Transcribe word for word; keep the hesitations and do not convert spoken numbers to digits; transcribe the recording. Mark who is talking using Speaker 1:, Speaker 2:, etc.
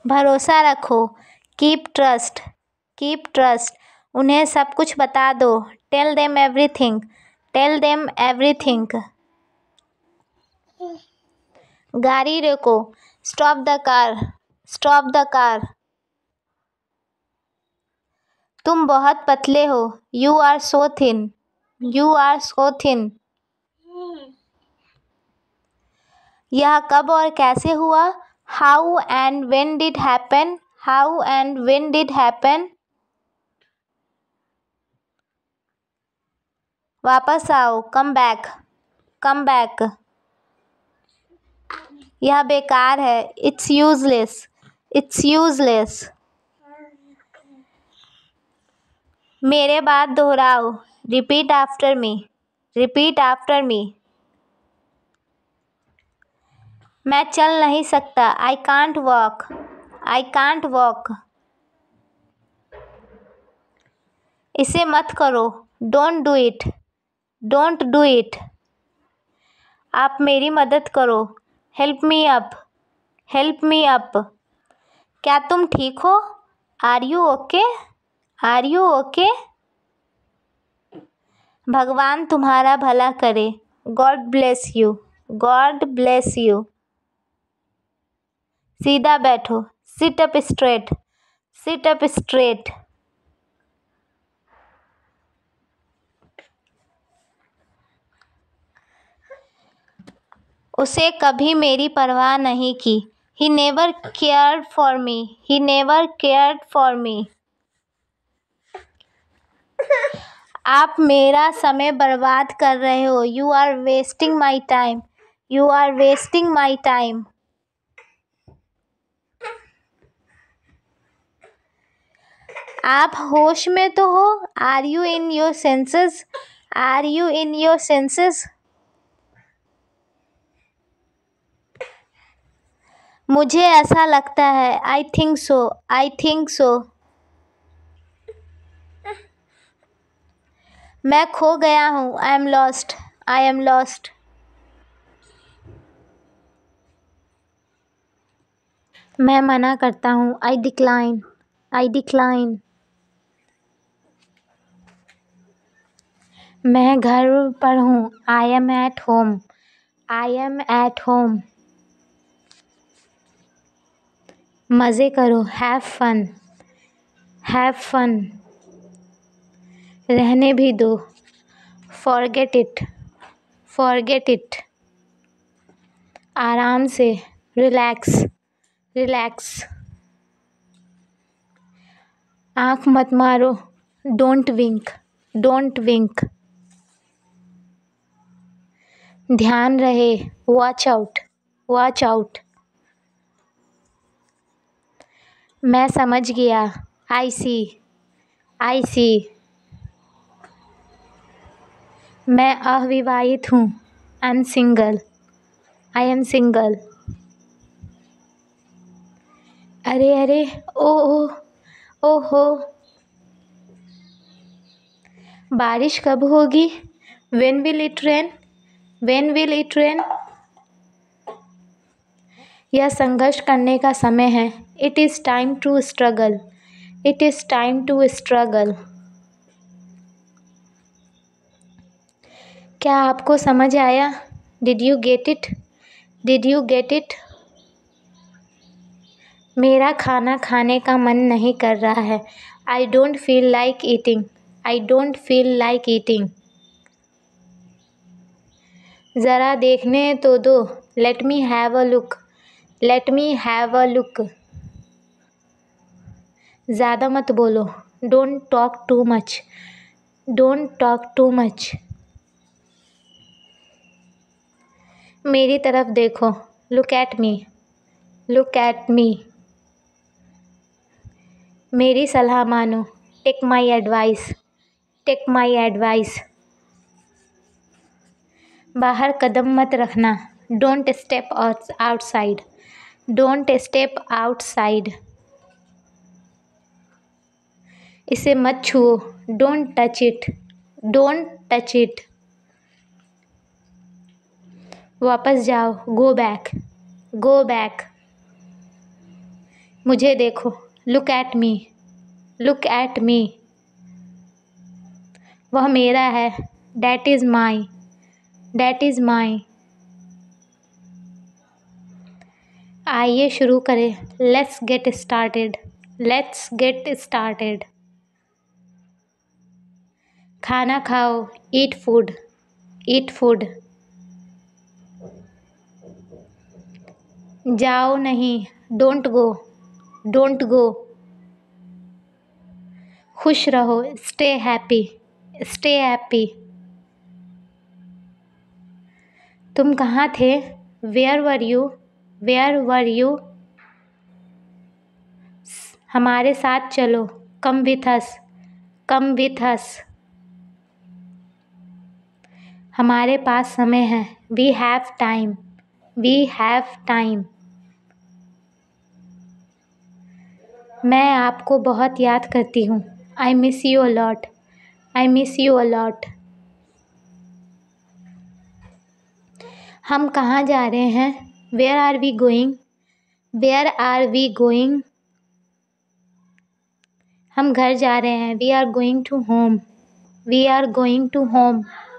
Speaker 1: भरोसा रखो। Keep trust, keep trust. उन्हें सब कुछ बता दो। Tell them everything, tell them everything. गाड़ी रोको। Stop the car, stop the car. तुम बहुत पतले हो। You are so thin, you are so thin. यह कब और कैसे हुआ? How and when did happen, how and when did happen. वापस आओ। Come back, come back. यह बेकार है। It's useless, it's useless. मेरे बाद दोहराओ। रिपीट आफ्टर मी, रिपीट आफ्टर मी। मैं चल नहीं सकता। I can't walk, I can't walk. इसे मत करो। Don't do it, don't do it. आप मेरी मदद करो। Help me up, help me up. क्या तुम ठीक हो? Are you okay, are you okay. भगवान तुम्हारा भला करे। God bless you, God bless you. सीधा बैठो। Sit up straight, sit up straight. उसे कभी मेरी परवाह नहीं की। He never cared for me, he never cared for me. आप मेरा समय बर्बाद कर रहे हो। You are wasting my time, you are wasting my time. आप होश में तो हो? Are you in your senses, are you in your senses. मुझे ऐसा लगता है। I think so, I think so. मैं खो गया हूँ। I am lost, I am lost. मैं मना करता हूँ। I decline, I decline. मैं घर पर हूँ। I am at home, I am at home. मज़े करो। Have fun, have fun. रहने भी दो। Forget it, forget it. आराम से। Relax, relax. आँख मत मारो। Don't wink, don't wink. ध्यान रहे। Watch out, watch out. मैं समझ गया। आई सी, आई सी। मैं अविवाहित हूँ। I am single, I am single. अरे अरे, ओ ओ, ओ हो। बारिश कब होगी? When will it rain, when will it rain. यह संघर्ष करने का समय है। It is time to struggle, it is time to struggle. क्या आपको समझ आया? Did you get it, did you get it. मेरा खाना खाने का मन नहीं कर रहा है। I don't feel like eating, I don't feel like eating. ज़रा देखने तो दो। Let me have a look, let me have a look. ज़्यादा मत बोलो। Don't talk too much, don't talk too much. मेरी तरफ देखो। Look at me, look at me. मेरी सलाह मानो। Take my advice, take my advice. बाहर कदम मत रखना। Don't step outside, don't step outside. इसे मत छुओ। Don't touch it, don't touch it. वापस जाओ। गो बैक, गो बैक। मुझे देखो, look at me, look at me. वह मेरा है, that is my, that is my. आइए शुरू करें, let's get started, let's get started. खाना खाओ, ईट फूड, ईट फूड। जाओ नहीं, डोंट गो, डोंट गो। खुश रहो, स्टे हैप्पी, स्टे हैप्पी। तुम कहाँ थे, where were you, where were you. हमारे साथ चलो, come with us, come with us. हमारे पास समय है, we have time, we have time. मैं आपको बहुत याद करती हूँ, I miss you a lot, I miss you a lot. हम कहाँ जा रहे हैं, where are we going, where are we going. हम घर जा रहे हैं, we are going to home, we are going to home.